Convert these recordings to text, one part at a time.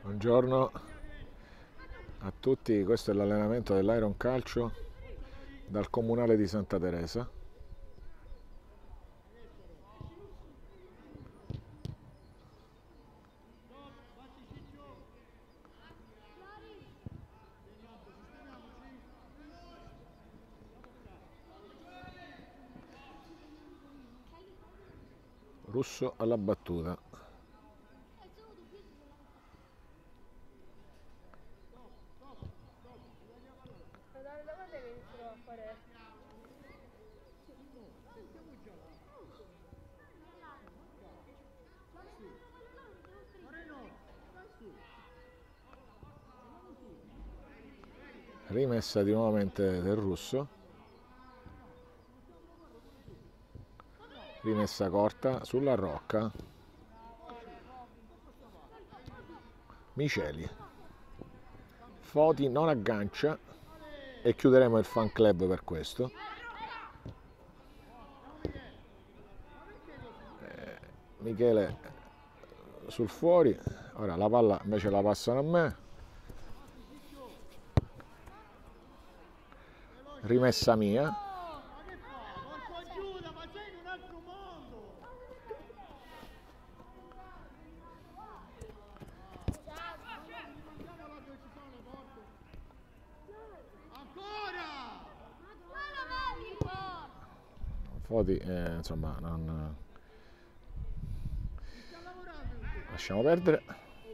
Buongiorno a tutti, questo è l'allenamento dell'Iron Calcio dal Comunale di Santa Teresa. Russo alla battuta. Da quando è che iniziano a fare? Rimessa di nuovamente del Russo. Rimessa corta sulla Rocca. Miceli. Foti non aggancia e chiuderemo il fan club per questo. Michele sul fuori, ora la palla invece la passano a me. Rimessa mia. Foti, insomma, non lasciamo perdere.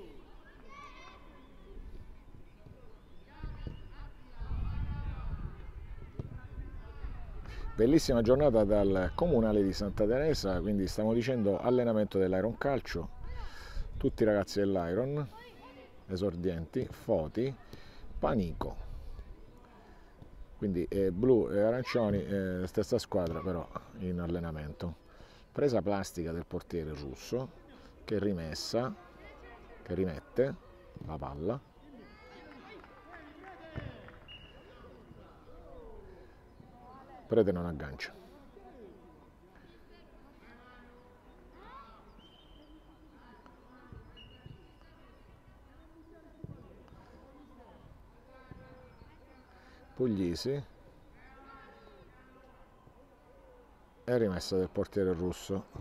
Bellissima giornata dal Comunale di Santa Teresa, quindi stiamo dicendo allenamento dell'Iron Calcio, tutti i ragazzi dell'Iron, esordienti, Foti, Panico, quindi blu e arancioni, stessa squadra però in allenamento. Presa plastica del portiere Russo che rimessa, che rimette la palla. Prete non aggancia. Puglisi e rimessa del portiere Russo.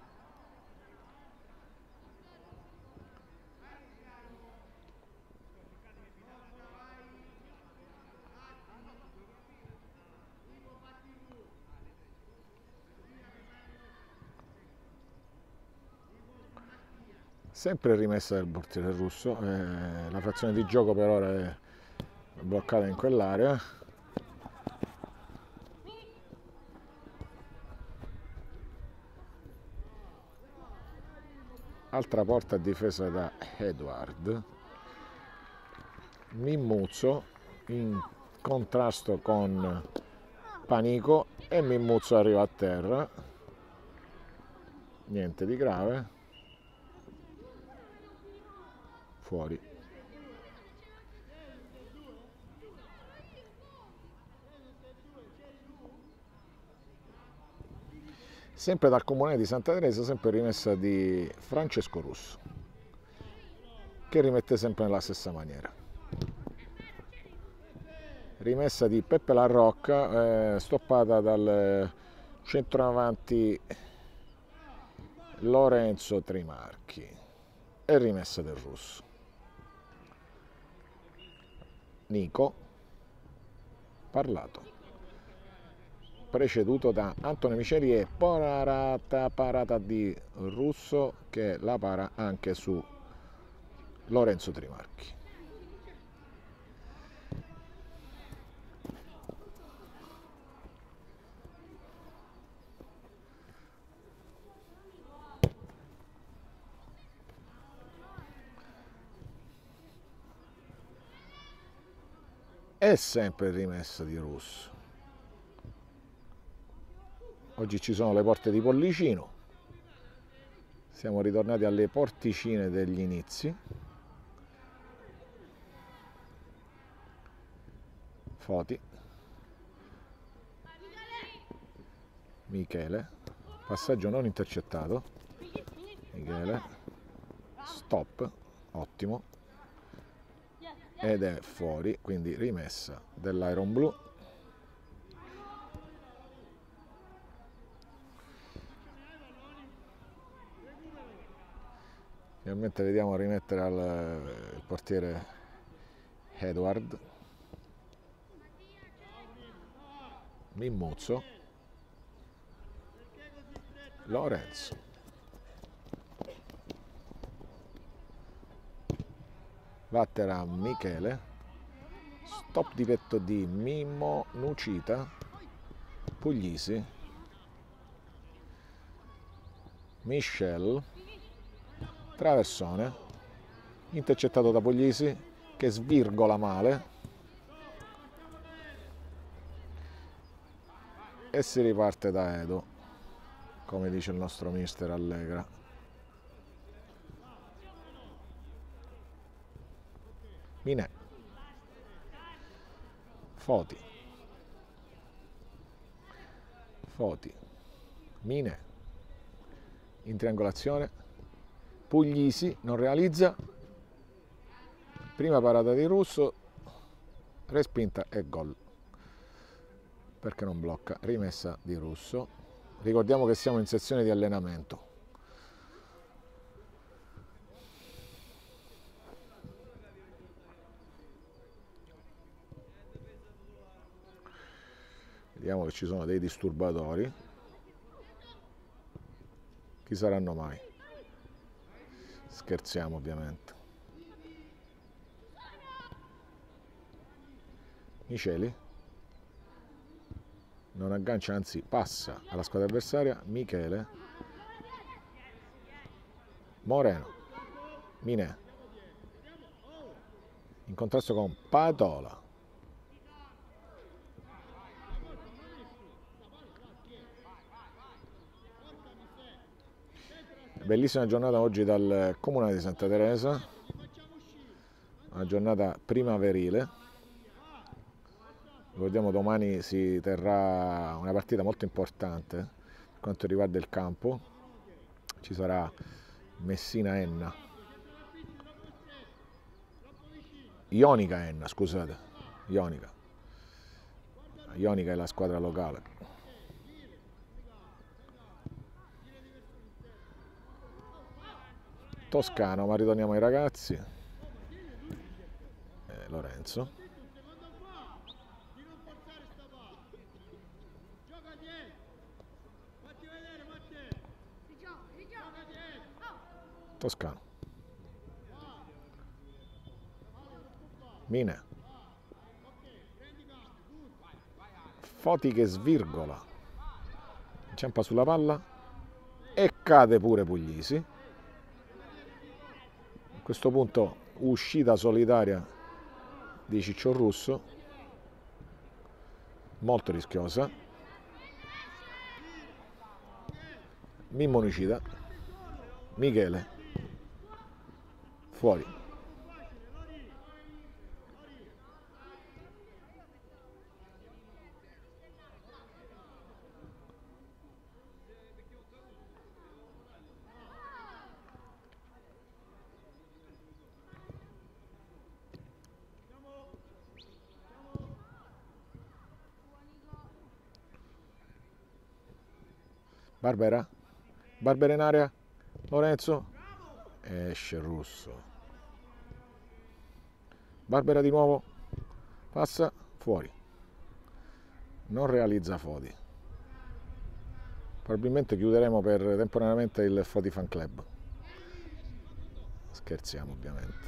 Sempre rimessa del portiere Russo, la frazione di gioco per ora è bloccata in quell'area. Altra porta difesa da Edward. Mimmuzzo in contrasto con Panico e Mimmuzzo arriva a terra. Niente di grave. Fuori. Sempre dal Comune di Santa Teresa, sempre rimessa di Francesco Russo, che rimette sempre nella stessa maniera. Rimessa di Peppe La Rocca, stoppata dal centravanti Lorenzo Trimarchi e rimessa del Russo. Nico parlato, preceduto da Antonio Miceli e parata di Russo che la para anche su Lorenzo Trimarchi. E sempre rimessa di Russo. Oggi ci sono le porte di Pollicino, siamo ritornati alle porticine degli inizi. Foti, Michele, passaggio non intercettato, Michele, stop, ottimo. ed è fuori, quindi rimessa dell'Iron Blu. Finalmente vediamo rimettere al portiere Edward. Mimmuzzo, Lorenzo, Vattera Michele, stop di petto di Mimmo Nucita, Puglisi, Michel, traversone, intercettato da Puglisi che svirgola male e si riparte da Edo, come dice il nostro mister Allegra. Minè, Foti, Minè, in triangolazione, Puglisi non realizza, prima parata di Russo, respinta e gol, perché non blocca, rimessa di Russo. Ricordiamo che siamo in sezione di allenamento. Vediamo che ci sono dei disturbatori. Chi saranno mai? Scherziamo ovviamente. Miceli non aggancia, anzi passa alla squadra avversaria. Michele, Moreno, Minè, in contrasto con Patola. Bellissima giornata oggi dal Comunale di Santa Teresa, una giornata primaverile. Ricordiamo domani si terrà una partita molto importante per quanto riguarda il campo, ci sarà Messina-Enna, Ionica-Enna, scusate, Ionica è la squadra locale. Toscano, ma ritorniamo ai ragazzi. Lorenzo. Toscano. Minè. Foti che svirgola. Inciampa sulla palla e cade pure Puglisi. A questo punto uscita solitaria di Ciccio Russo, molto rischiosa. Mimmo Nucita, Michele, fuori. Barbera in area, Lorenzo, esce Russo. Barbera di nuovo, passa, fuori. Non realizza Foti. Probabilmente chiuderemo per temporaneamente il Foti Fan Club. Scherziamo ovviamente.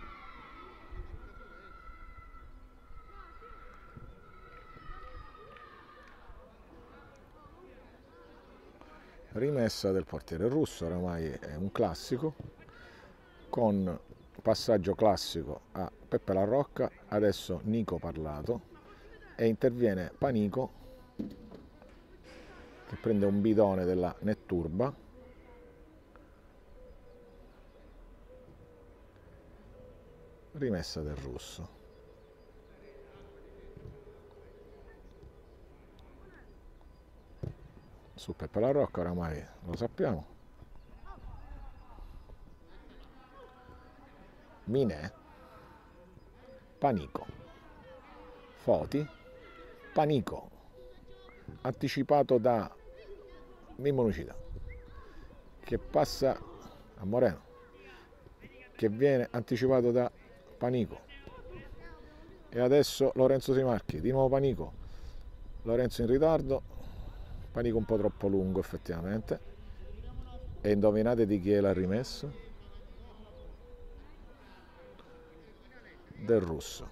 Rimessa del portiere Russo, oramai è un classico, con passaggio classico a Peppe La Rocca, adesso Nico Parlato, e interviene Panico che prende un bidone della Netturba, rimessa del Russo. Su Peppe La Rocca oramai lo sappiamo. Minè, Panico. Foti, Panico, anticipato da Mimmo Nucida, che passa a Moreno, che viene anticipato da Panico, e adesso Lorenzo Simarchi, di nuovo Panico, Lorenzo in ritardo, Panico un po' troppo lungo effettivamente, e indovinate di chi è l'ha rimesso? Del Russo.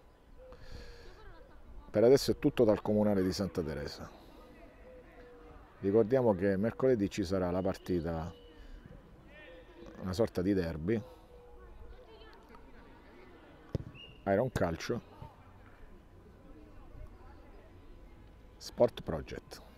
Per adesso è tutto dal comunale di Santa Teresa. Ricordiamo che mercoledì ci sarà la partita, una sorta di derby, Iron Calcio Sport Project.